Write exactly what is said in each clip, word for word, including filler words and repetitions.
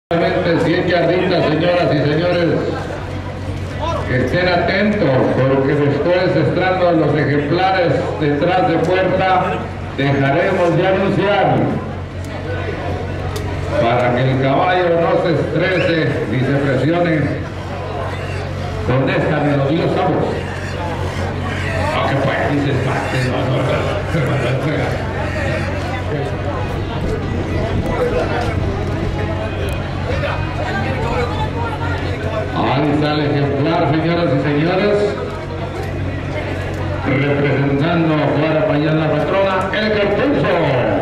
cien yarditas, señoras y señores, que estén atentos, porque después, estando los ejemplares detrás de puerta, dejaremos de anunciar para que el caballo no se estrese ni se presione con esta melodiosa voz. Aunque pues dices parte, no, no, no. Ahí está el ejemplar, señoras y señores, representando a Juara Payán, la patrona, el cartucho.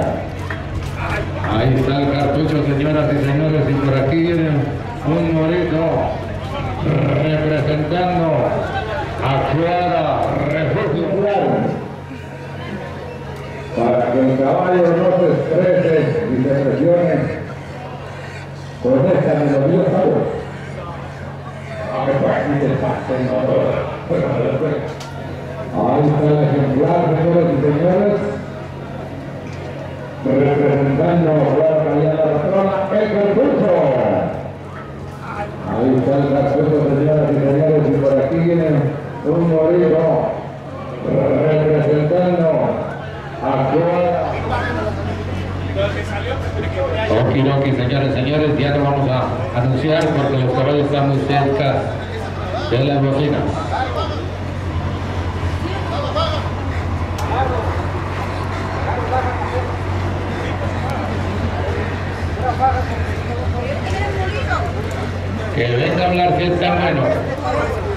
Ahí está el cartucho, señoras y señores, y por aquí viene un morito representando a Juara Refugio Claro, para que el caballo no se estrese y se presione con esta melodiosa voz. Ahí está el ejemplar, señoras y señores, representando a Juara Payán, la patrona, el cartucho. Ahí está el cartucho, señoras y señores, y por aquí viene un morito representando a Juara. Okidoki, señores y señores, ya lo vamos a anunciar porque los caballos están muy cerca de las bocinas. Que venga a hablar que está bueno.